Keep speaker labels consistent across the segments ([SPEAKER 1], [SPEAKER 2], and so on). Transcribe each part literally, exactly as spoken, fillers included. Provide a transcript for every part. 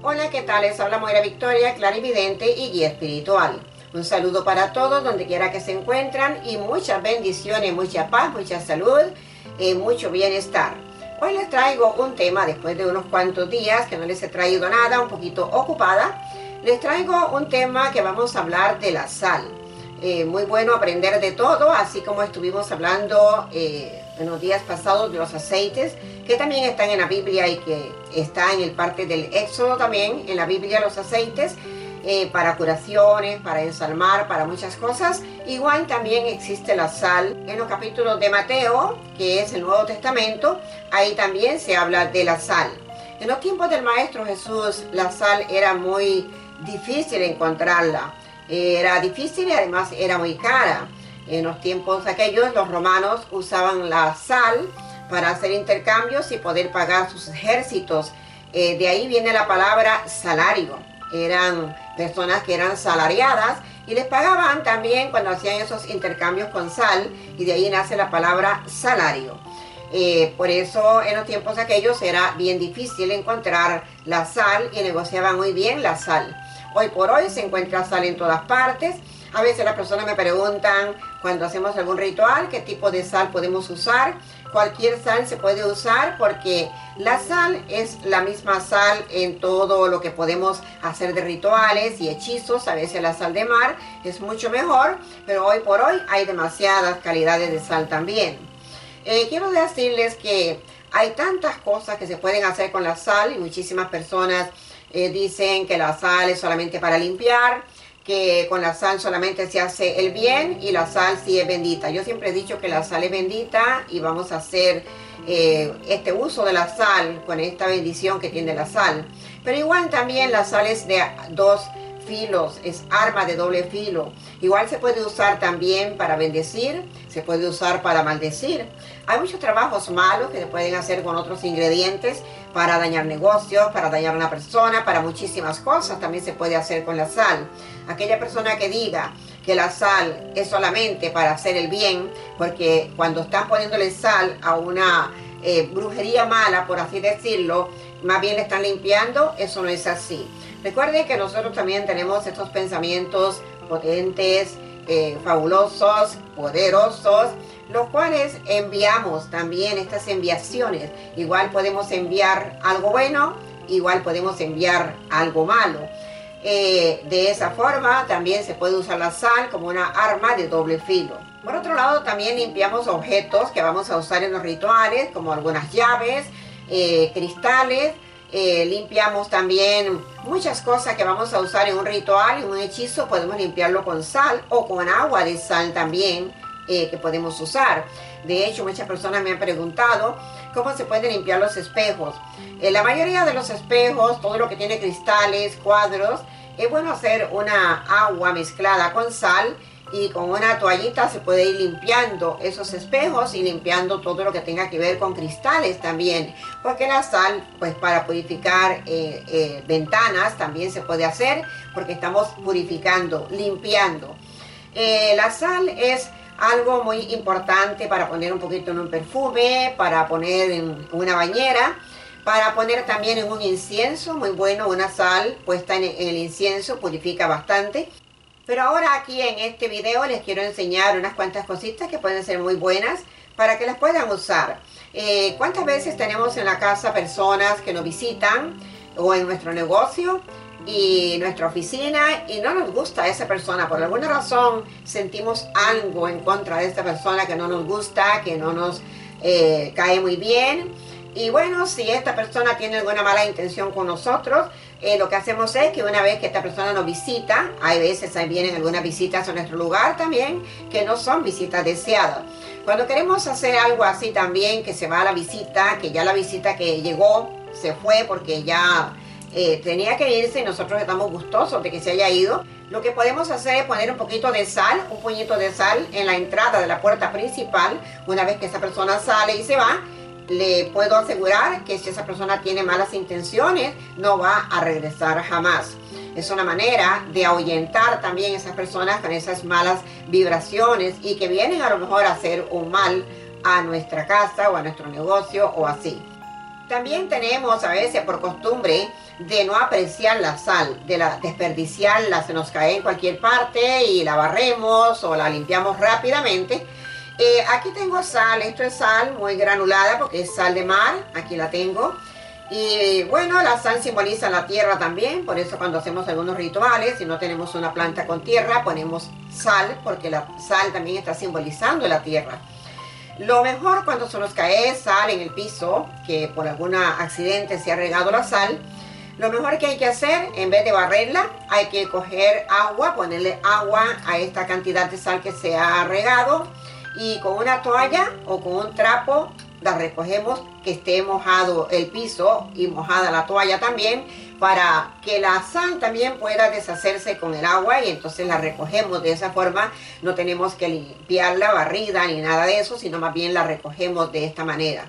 [SPEAKER 1] Hola, ¿qué tal? Les habla Moira Victoria, clarividente y guía espiritual. Un saludo para todos, donde quiera que se encuentran, y muchas bendiciones, mucha paz, mucha salud y mucho bienestar. Hoy les traigo un tema, después de unos cuantos días que no les he traído nada, un poquito ocupada. Les traigo un tema que vamos a hablar de la sal. Eh, muy bueno aprender de todo, así como estuvimos hablando eh, en los días pasados de los aceites, que también están en la Biblia y que está en el parte del Éxodo también, en la Biblia los aceites, eh, para curaciones, para ensalmar, para muchas cosas. Igual también existe la sal en los capítulos de Mateo, que es el Nuevo Testamento, ahí también se habla de la sal. En los tiempos del Maestro Jesús, la sal era muy difícil encontrarla. Era difícil y además era muy cara. En los tiempos aquellos los romanos usaban la sal para hacer intercambios y poder pagar sus ejércitos. Eh, de ahí viene la palabra salario. Eran personas que eran salariadas y les pagaban también cuando hacían esos intercambios con sal, y de ahí nace la palabra salario. Eh, por eso en los tiempos aquellos era bien difícil encontrar la sal y negociaban muy bien la sal. Hoy por hoy se encuentra sal en todas partes. A veces las personas me preguntan cuando hacemos algún ritual qué tipo de sal podemos usar. Cualquier sal se puede usar porque la sal es la misma sal en todo lo que podemos hacer de rituales y hechizos. A veces la sal de mar es mucho mejor, pero hoy por hoy hay demasiadas calidades de sal también. Eh, quiero decirles que hay tantas cosas que se pueden hacer con la sal y muchísimas personas Eh, dicen que la sal es solamente para limpiar, que con la sal solamente se hace el bien y la sal sí es bendita. Yo siempre he dicho que la sal es bendita y vamos a hacer eh, este uso de la sal con esta bendición que tiene la sal. Pero igual también la sal es de dos filos, es arma de doble filo. Igual se puede usar también para bendecir, se puede usar para maldecir. Hay muchos trabajos malos que se pueden hacer con otros ingredientes para dañar negocios, para dañar a una persona, para muchísimas cosas también se puede hacer con la sal. Aquella persona que diga que la sal es solamente para hacer el bien, porque cuando están poniéndole sal a una eh, brujería mala, por así decirlo, más bien le están limpiando, eso no es así. Recuerden que nosotros también tenemos estos pensamientos potentes, eh, fabulosos, poderosos, los cuales enviamos también estas enviaciones. Igual podemos enviar algo bueno, igual podemos enviar algo malo. Eh, de esa forma también se puede usar la sal como una arma de doble filo. Por otro lado, también limpiamos objetos que vamos a usar en los rituales, como algunas llaves, eh, cristales. Eh, limpiamos también muchas cosas que vamos a usar en un ritual, en un hechizo. Podemos limpiarlo con sal o con agua de sal también, eh, que podemos usar. De hecho, muchas personas me han preguntado cómo se pueden limpiar los espejos. En la mayoría de los espejos, todo lo que tiene cristales, cuadros, es bueno hacer una agua mezclada con sal, y con una toallita se puede ir limpiando esos espejos y limpiando todo lo que tenga que ver con cristales también, porque la sal, pues para purificar eh, eh, ventanas también se puede hacer, porque estamos purificando, limpiando. Eh, la sal es algo muy importante para poner un poquito en un perfume, para poner en una bañera, para poner también en un incienso. Muy bueno, una sal puesta en el incienso purifica bastante. Pero ahora aquí en este video les quiero enseñar unas cuantas cositas que pueden ser muy buenas para que las puedan usar. Eh, ¿Cuántas veces tenemos en la casa personas que nos visitan o en nuestro negocio y nuestra oficina y no nos gusta esa persona? Por alguna razón sentimos algo en contra de esta persona que no nos gusta, que no nos eh, cae muy bien. Y bueno, si esta persona tiene alguna mala intención con nosotros, eh, lo que hacemos es que una vez que esta persona nos visita, hay veces ahí vienen algunas visitas a nuestro lugar también, que no son visitas deseadas. Cuando queremos hacer algo así también, que se va a la visita, que ya la visita que llegó se fue porque ya eh, tenía que irse y nosotros estamos gustosos de que se haya ido, lo que podemos hacer es poner un poquito de sal, un puñito de sal en la entrada de la puerta principal. Una vez que esa persona sale y se va, le puedo asegurar que si esa persona tiene malas intenciones, no va a regresar jamás. Es una manera de ahuyentar también a esas personas con esas malas vibraciones y que vienen a lo mejor a hacer un mal a nuestra casa o a nuestro negocio o así. También tenemos a veces por costumbre de no apreciar la sal, de la, desperdiciarla, se nos cae en cualquier parte y la barremos o la limpiamos rápidamente. Eh, aquí tengo sal, esto es sal muy granulada porque es sal de mar, aquí la tengo. Y bueno, la sal simboliza la tierra también, por eso cuando hacemos algunos rituales, si no tenemos una planta con tierra, ponemos sal, porque la sal también está simbolizando la tierra. Lo mejor cuando se nos cae sal en el piso, que por algún accidente se ha regado la sal, lo mejor que hay que hacer, en vez de barrerla, hay que coger agua, ponerle agua a esta cantidad de sal que se ha regado y con una toalla o con un trapo la recogemos, que esté mojado el piso y mojada la toalla también, para que la sal también pueda deshacerse con el agua, y entonces la recogemos de esa forma. No tenemos que limpiarla, barrida ni nada de eso, sino más bien la recogemos de esta manera.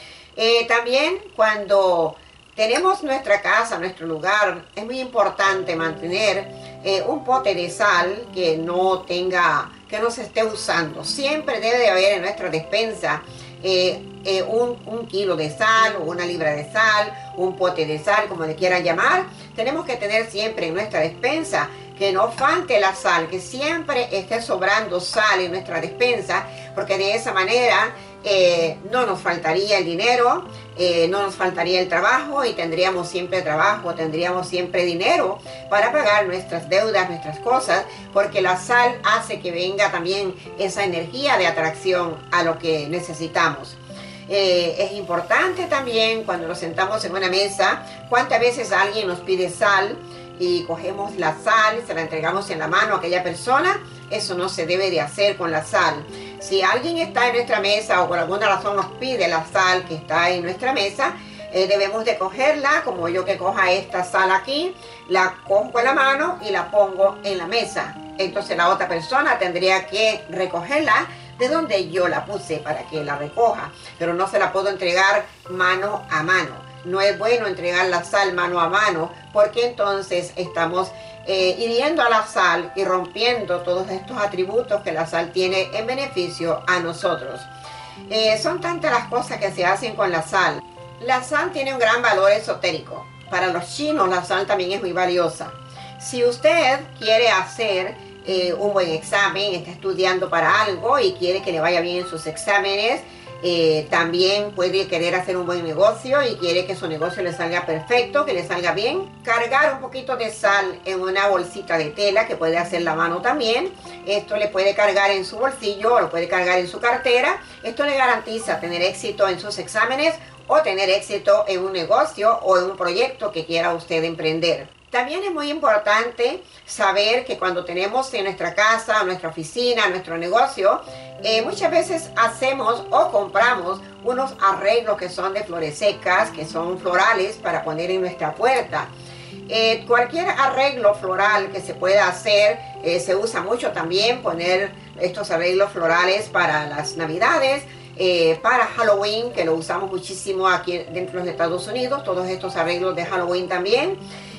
[SPEAKER 1] Eh, también cuando tenemos nuestra casa, nuestro lugar, es muy importante mantener eh, un pote de sal que no tenga, que no se esté usando. Siempre debe de haber en nuestra despensa eh, eh, un, un kilo de sal o una libra de sal, un pote de sal, como le quieran llamar. Tenemos que tener siempre en nuestra despensa que no falte la sal, que siempre esté sobrando sal en nuestra despensa, porque de esa manera eh, no nos faltaría el dinero, eh, no nos faltaría el trabajo y tendríamos siempre trabajo, tendríamos siempre dinero para pagar nuestras deudas, nuestras cosas, porque la sal hace que venga también esa energía de atracción a lo que necesitamos. Eh, es importante también cuando nos sentamos en una mesa, cuántas veces alguien nos pide sal y cogemos la sal, se la entregamos en la mano a aquella persona. Eso no se debe de hacer con la sal. Si alguien está en nuestra mesa o por alguna razón nos pide la sal que está en nuestra mesa, eh, debemos de cogerla, como yo que coja esta sal aquí, la cojo en la mano y la pongo en la mesa. Entonces la otra persona tendría que recogerla de donde yo la puse para que la recoja, pero no se la puedo entregar mano a mano. No es bueno entregar la sal mano a mano, porque entonces estamos eh, hiriendo a la sal y rompiendo todos estos atributos que la sal tiene en beneficio a nosotros. Eh, son tantas las cosas que se hacen con la sal. La sal tiene un gran valor esotérico. Para los chinos la sal también es muy valiosa. Si usted quiere hacer eh, un buen examen, está estudiando para algo y quiere que le vaya bien en sus exámenes, Eh, también puede querer hacer un buen negocio y quiere que su negocio le salga perfecto, que le salga bien, cargar un poquito de sal en una bolsita de tela, que puede hacer la mano también. Esto le puede cargar en su bolsillo o lo puede cargar en su cartera. Esto le garantiza tener éxito en sus exámenes o tener éxito en un negocio o en un proyecto que quiera usted emprender. También es muy importante saber que cuando tenemos en nuestra casa, nuestra oficina, nuestro negocio, eh, muchas veces hacemos o compramos unos arreglos que son de flores secas, que son florales para poner en nuestra puerta. Eh, cualquier arreglo floral que se pueda hacer, eh, se usa mucho también poner estos arreglos florales para las Navidades, eh, para Halloween, que lo usamos muchísimo aquí dentro de los Estados Unidos, todos estos arreglos de Halloween también.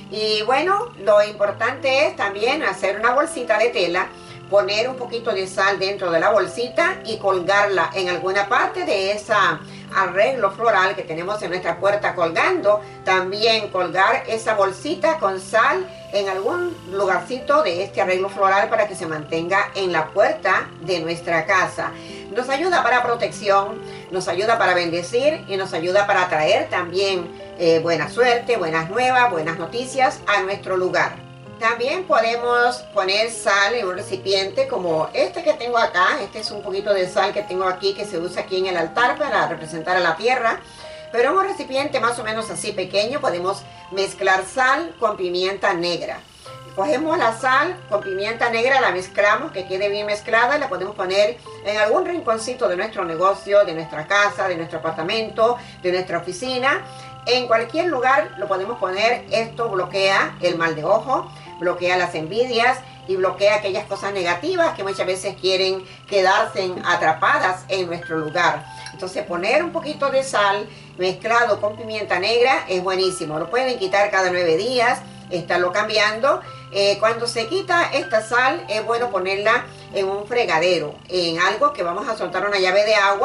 [SPEAKER 1] Y bueno, lo importante es también hacer una bolsita de tela, poner un poquito de sal dentro de la bolsita y colgarla en alguna parte de ese arreglo floral que tenemos en nuestra puerta colgando. También colgar esa bolsita con sal en algún lugarcito de este arreglo floral para que se mantenga en la puerta de nuestra casa. Nos ayuda para protección, nos ayuda para bendecir y nos ayuda para traer también eh, buena suerte, buenas nuevas, buenas noticias a nuestro lugar. También podemos poner sal en un recipiente como este que tengo acá. Este es un poquito de sal que tengo aquí, que se usa aquí en el altar para representar a la tierra. Pero en un recipiente más o menos así pequeño podemos mezclar sal con pimienta negra. Cogemos la sal con pimienta negra, la mezclamos, que quede bien mezclada, y la podemos poner en algún rinconcito de nuestro negocio, de nuestra casa, de nuestro apartamento, de nuestra oficina. En cualquier lugar lo podemos poner. Esto bloquea el mal de ojo, bloquea las envidias y bloquea aquellas cosas negativas que muchas veces quieren quedarse atrapadas en nuestro lugar. Entonces poner un poquito de sal mezclado con pimienta negra es buenísimo. Lo pueden quitar cada nueve días, estarlo cambiando. Eh, cuando se quita esta sal es bueno ponerla en un fregadero, en algo que vamos a soltar una llave de agua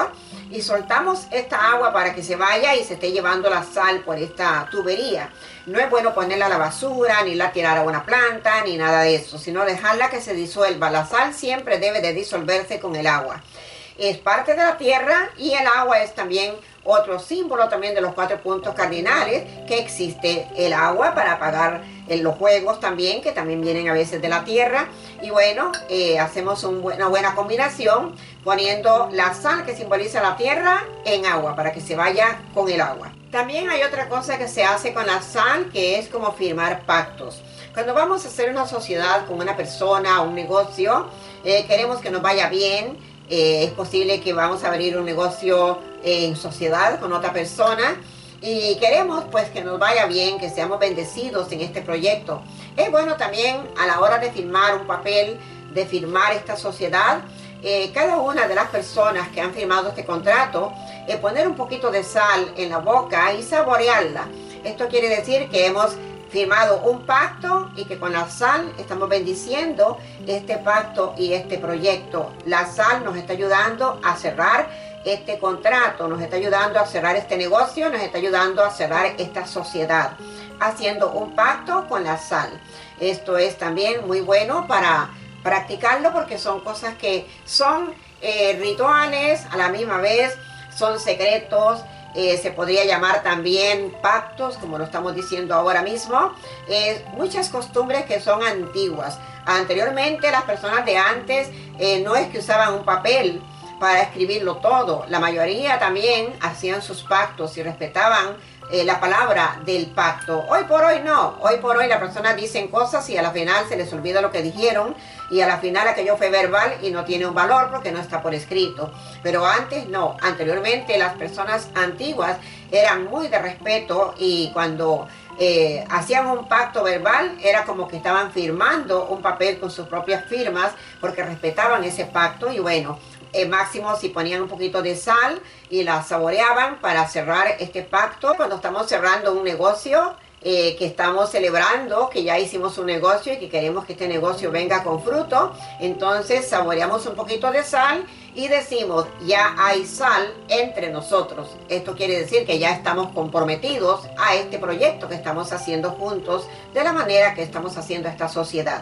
[SPEAKER 1] y soltamos esta agua para que se vaya y se esté llevando la sal por esta tubería. No es bueno ponerla a la basura, ni la tirar a una planta, ni nada de eso, sino dejarla que se disuelva. La sal siempre debe de disolverse con el agua. Es parte de la tierra y el agua es también otro símbolo también de los cuatro puntos cardinales que existe el agua para apagar en los fuegos también, que también vienen a veces de la tierra. Y bueno, eh, hacemos un, una buena combinación poniendo la sal que simboliza la tierra en agua para que se vaya con el agua. También hay otra cosa que se hace con la sal, que es como firmar pactos. Cuando vamos a hacer una sociedad con una persona o un negocio, eh, queremos que nos vaya bien. Eh, es posible que vamos a abrir un negocio en sociedad con otra persona y queremos pues que nos vaya bien, que seamos bendecidos en este proyecto. Es bueno también a la hora de firmar un papel, de firmar esta sociedad, eh, cada una de las personas que han firmado este contrato, eh, poner un poquito de sal en la boca y saborearla. Esto quiere decir que hemos firmado un pacto y que con la sal estamos bendiciendo este pacto y este proyecto. La sal nos está ayudando a cerrar este contrato, nos está ayudando a cerrar este negocio, nos está ayudando a cerrar esta sociedad, haciendo un pacto con la sal. Esto es también muy bueno para practicarlo porque son cosas que son eh, rituales, a la misma vez son secretos. Eh, se podría llamar también pactos, como lo estamos diciendo ahora mismo. Eh, muchas costumbres que son antiguas. Anteriormente, las personas de antes eh, no es que usaban un papel para escribirlo todo. La mayoría también hacían sus pactos y respetaban eh, la palabra del pacto. Hoy por hoy no. Hoy por hoy las personas dicen cosas y a la final se les olvida lo que dijeron. Y a la final aquello fue verbal y no tiene un valor porque no está por escrito. Pero antes no. Anteriormente las personas antiguas eran muy de respeto y cuando eh, hacían un pacto verbal era como que estaban firmando un papel con sus propias firmas porque respetaban ese pacto. Y bueno, eh, máximo si ponían un poquito de sal y la saboreaban para cerrar este pacto. Cuando estamos cerrando un negocio, Eh, que estamos celebrando que ya hicimos un negocio y que queremos que este negocio venga con fruto, entonces saboreamos un poquito de sal y decimos, ya hay sal entre nosotros. Esto quiere decir que ya estamos comprometidos a este proyecto que estamos haciendo juntos, de la manera que estamos haciendo esta sociedad.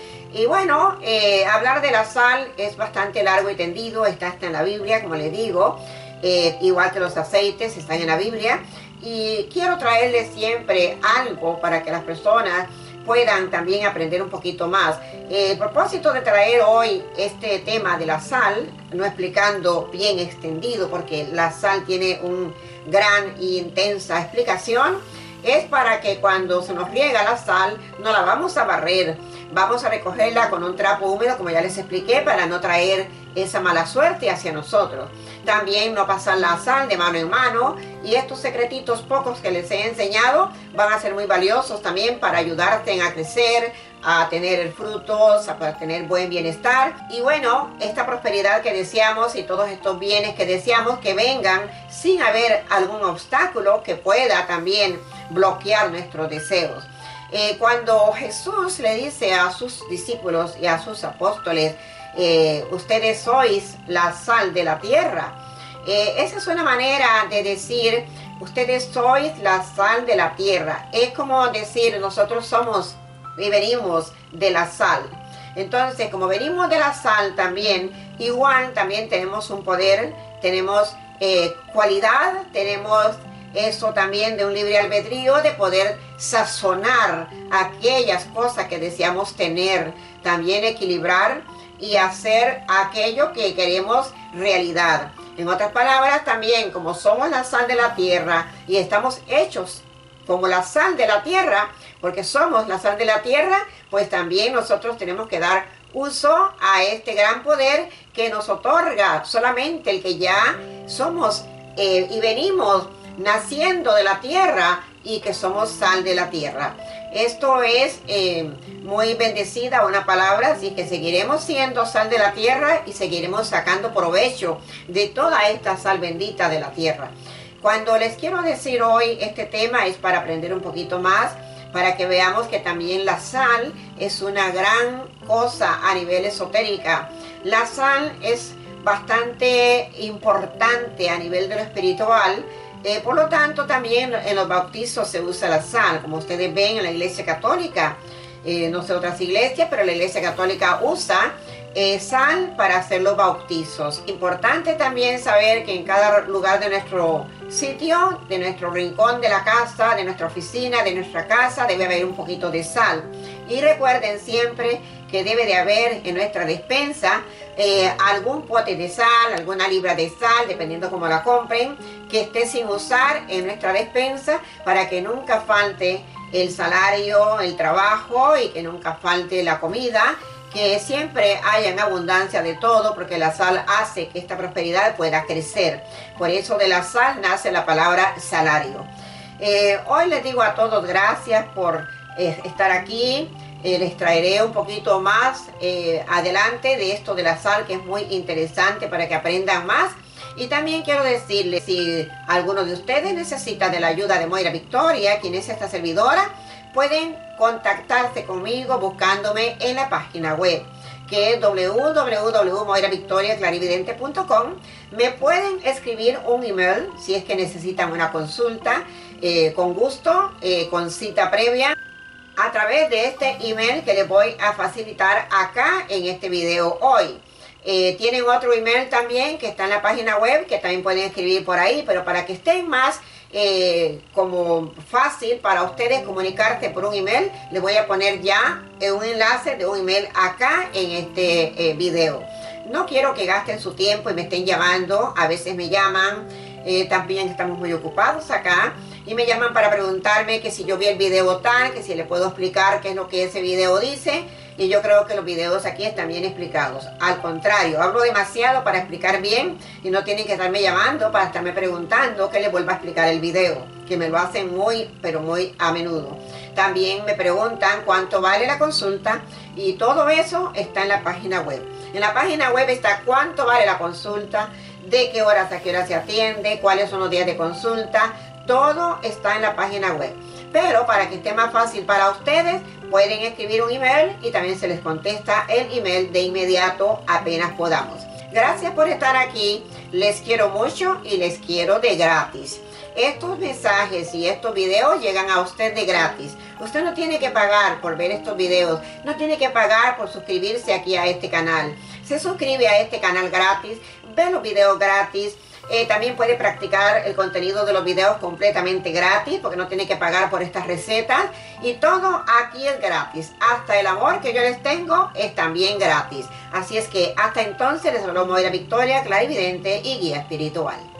[SPEAKER 1] Y bueno, eh, hablar de la sal es bastante largo y tendido, está hasta en la Biblia, como les digo, eh, igual que los aceites están en la Biblia. Y quiero traerles siempre algo para que las personas puedan también aprender un poquito más. El propósito de traer hoy este tema de la sal, no explicando bien extendido, porque la sal tiene una gran e intensa explicación, es para que cuando se nos riega la sal, no la vamos a barrer. Vamos a recogerla con un trapo húmedo, como ya les expliqué, para no traer esa mala suerte hacia nosotros. También no pasar la sal de mano en mano. Y estos secretitos pocos que les he enseñado van a ser muy valiosos también para ayudarte a crecer, a tener frutos, a tener buen bienestar. Y bueno, esta prosperidad que deseamos y todos estos bienes que deseamos que vengan sin haber algún obstáculo que pueda también bloquear nuestros deseos. Eh, cuando Jesús le dice a sus discípulos y a sus apóstoles, eh, ustedes sois la sal de la tierra, eh, esa es una manera de decir, ustedes sois la sal de la tierra. Es como decir, nosotros somos y venimos de la sal. Entonces, como venimos de la sal también, igual también tenemos un poder, tenemos eh, cualidad, tenemos eso también de un libre albedrío, de poder sazonar aquellas cosas que deseamos tener, también equilibrar y hacer aquello que queremos realidad. En otras palabras, también como somos la sal de la tierra y estamos hechos como la sal de la tierra, porque somos la sal de la tierra, pues también nosotros tenemos que dar uso a este gran poder que nos otorga solamente el que ya somos eh, y venimos naciendo de la tierra y que somos sal de la tierra. Esto es eh, muy bendecida una palabra, así que seguiremos siendo sal de la tierra y seguiremos sacando provecho de toda esta sal bendita de la tierra. Cuando les quiero decir hoy este tema es para aprender un poquito más, para que veamos que también la sal es una gran cosa a nivel esotérica. La sal es bastante importante a nivel de lo espiritual. Eh, por lo tanto, también en los bautizos se usa la sal, como ustedes ven en la Iglesia Católica. Eh, no sé otras iglesias, pero la Iglesia Católica usa eh, sal para hacer los bautizos. Importante también saber que en cada lugar de nuestro sitio, de nuestro rincón de la casa, de nuestra oficina, de nuestra casa, debe haber un poquito de sal. Y recuerden siempre que debe de haber en nuestra despensa eh, algún pote de sal, alguna libra de sal, dependiendo cómo la compren, que esté sin usar en nuestra despensa para que nunca falte el salario, el trabajo y que nunca falte la comida, que siempre haya en abundancia de todo, porque la sal hace que esta prosperidad pueda crecer. Por eso de la sal nace la palabra salario. Eh, hoy les digo a todos gracias por eh, estar aquí. Eh, les traeré un poquito más eh, adelante de esto de la sal, que es muy interesante para que aprendan más. Y también quiero decirles, si alguno de ustedes necesita de la ayuda de Moira Victoria, quien es esta servidora, pueden contactarse conmigo buscándome en la página web, que es w w w punto moira victoria clarividente punto com. Me pueden escribir un email si es que necesitan una consulta, eh, con gusto, eh, con cita previa, a través de este email que les voy a facilitar acá en este video hoy. Eh, tienen otro email también que está en la página web, que también pueden escribir por ahí, pero para que estén más eh, como fácil para ustedes comunicarse por un email, les voy a poner ya un enlace de un email acá en este eh, video. No quiero que gasten su tiempo y me estén llamando, a veces me llaman, eh, también estamos muy ocupados acá, y me llaman para preguntarme que si yo vi el video tal, que si le puedo explicar qué es lo que ese video dice. Y yo creo que los videos aquí están bien explicados. Al contrario, hablo demasiado para explicar bien y no tienen que estarme llamando para estarme preguntando que les vuelva a explicar el video, que me lo hacen muy, pero muy a menudo. También me preguntan cuánto vale la consulta y todo eso está en la página web. En la página web está cuánto vale la consulta, de qué horas a qué hora se atiende, cuáles son los días de consulta. Todo está en la página web. Pero para que esté más fácil para ustedes, pueden escribir un email y también se les contesta el email de inmediato apenas podamos. Gracias por estar aquí. Les quiero mucho y les quiero de gratis. Estos mensajes y estos videos llegan a usted de gratis. Usted no tiene que pagar por ver estos videos. No tiene que pagar por suscribirse aquí a este canal. Se suscribe a este canal gratis, ve los videos gratis. Eh, también puede practicar el contenido de los videos completamente gratis, porque no tiene que pagar por estas recetas. Y todo aquí es gratis. Hasta el amor que yo les tengo es también gratis. Así es que hasta entonces les habló Moira Victoria, clarividente y guía espiritual.